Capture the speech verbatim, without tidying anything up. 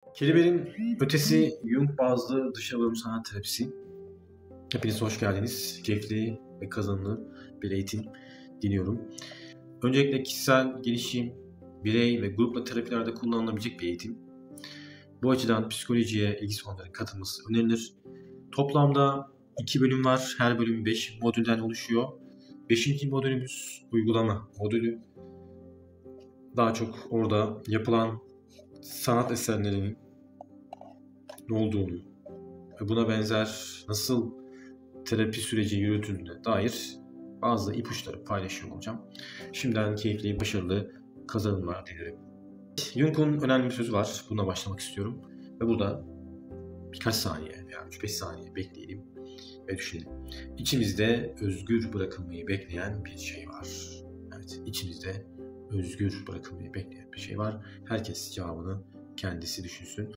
Kelimenin ötesi Jung bazlı dışa vurum sanat terapisi. Hepiniz hoş geldiniz. Keyifli ve kazanımlı bir eğitim diliyorum. Öncelikle kişisel gelişim, birey ve grupla terapilerde kullanılabilecek bir eğitim. Bu açıdan psikolojiye ilgisi olanların katılması önerilir. Toplamda iki bölüm var. Her bölüm beş modülden oluşuyor. Beşinci modülümüz uygulama modülü. Daha çok orada yapılan sanat eserlerinin ne olduğunu ve buna benzer nasıl terapi süreci yürütüldüğüne dair bazı ipuçları paylaşıyor olacağım. Şimdiden keyifli, başarılı kazanımlar dilerim. Jung'un önemli bir sözü var. Buna başlamak istiyorum. Ve burada birkaç saniye veya üç beş saniye bekleyelim ve düşünelim. İçimizde özgür bırakılmayı bekleyen bir şey var. Evet, içimizde özgür bırakılmayı bekleyen bir şey var. Herkes cevabını kendisi düşünsün.